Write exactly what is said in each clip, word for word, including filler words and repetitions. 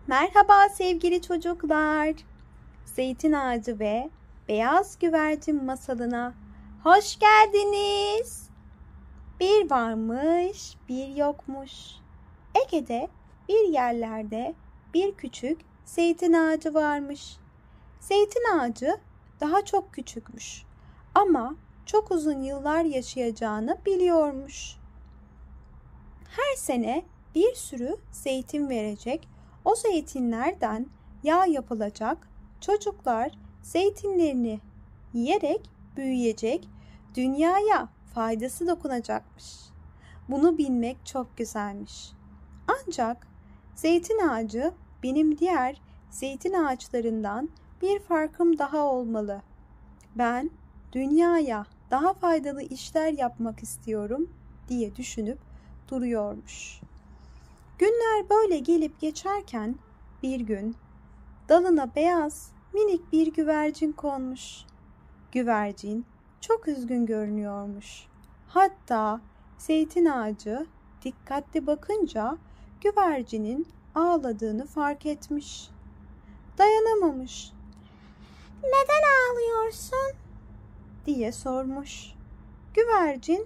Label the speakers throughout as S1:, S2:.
S1: Merhaba sevgili çocuklar. Zeytin Ağacı ve Beyaz Güvercin masalına hoş geldiniz. Bir varmış, bir yokmuş. Ege'de bir yerlerde bir küçük zeytin ağacı varmış. Zeytin ağacı daha çok küçükmüş ama çok uzun yıllar yaşayacağını biliyormuş. Her sene bir sürü zeytin verecek, o zeytinlerden yağ yapılacak, çocuklar zeytinlerini yiyerek büyüyecek, dünyaya faydası dokunacakmış. Bunu bilmek çok güzelmiş. Ancak zeytin ağacı benim diğer zeytin ağaçlarından bir farkım daha olmalı. Ben dünyaya daha faydalı işler yapmak istiyorum diye düşünüp duruyormuş. Günler böyle gelip geçerken bir gün dalına beyaz minik bir güvercin konmuş. Güvercin çok üzgün görünüyormuş. Hatta zeytin ağacı dikkatli bakınca güvercinin ağladığını fark etmiş. Dayanamamış. "Neden ağlıyorsun?" diye sormuş. Güvercin,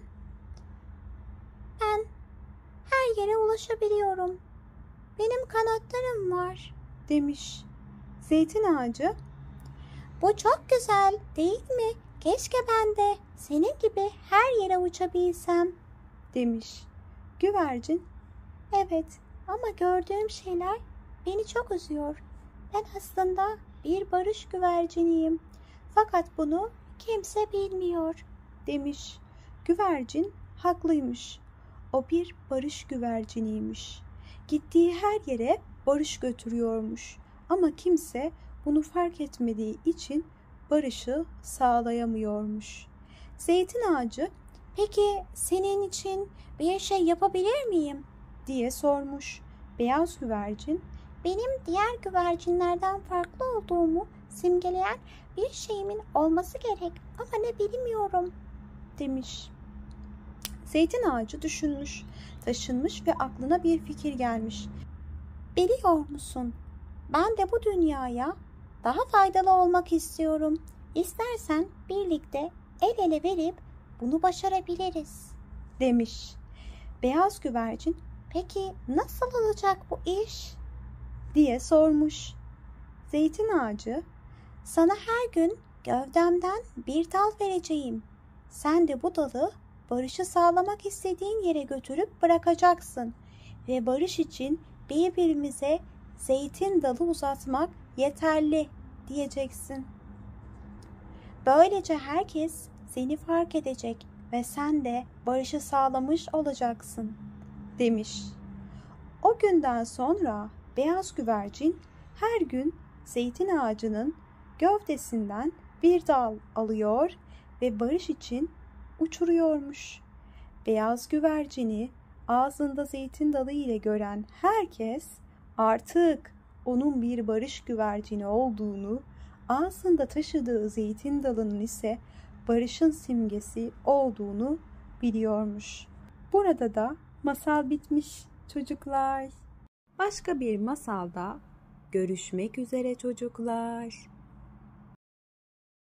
S1: "Ben her yere ulaşabiliyorum. Benim kanatlarım var," demiş. Zeytin ağacı, "Bu çok güzel değil mi? Keşke ben de senin gibi her yere uçabilsem," demiş. Güvercin, "Evet ama gördüğüm şeyler beni çok üzüyor. Ben aslında bir barış güverciniyim. Fakat bunu kimse bilmiyor," demiş. Güvercin haklıymış. O bir barış güverciniymiş. Gittiği her yere barış götürüyormuş. Ama kimse bunu fark etmediği için barışı sağlayamıyormuş. Zeytin ağacı, "Peki senin için bir şey yapabilir miyim?" diye sormuş. Beyaz güvercin, "Benim diğer güvercinlerden farklı olduğumu simgeleyen bir şeyimin olması gerek ama ne bilmiyorum," demiş. Zeytin ağacı düşünmüş, taşınmış ve aklına bir fikir gelmiş. "Biliyor musun? Ben de bu dünyaya daha faydalı olmak istiyorum. İstersen birlikte el ele verip bunu başarabiliriz," demiş. Beyaz güvercin, "Peki nasıl olacak bu iş?" diye sormuş. Zeytin ağacı, "Sana her gün gövdemden bir dal vereceğim. Sen de bu dalı barışı sağlamak istediğin yere götürüp bırakacaksın ve barış için birbirimize zeytin dalı uzatmak yeterli," diyeceksin. "Böylece herkes seni fark edecek ve sen de barışı sağlamış olacaksın," demiş. O günden sonra beyaz güvercin her gün zeytin ağacının gövdesinden bir dal alıyor ve barış için uçuruyormuş. Beyaz güvercini ağzında zeytin dalı ile gören herkes artık onun bir barış güvercini olduğunu, ağzında taşıdığı zeytin dalının ise barışın simgesi olduğunu biliyormuş. Burada da masal bitmiş çocuklar. Başka bir masalda görüşmek üzere çocuklar.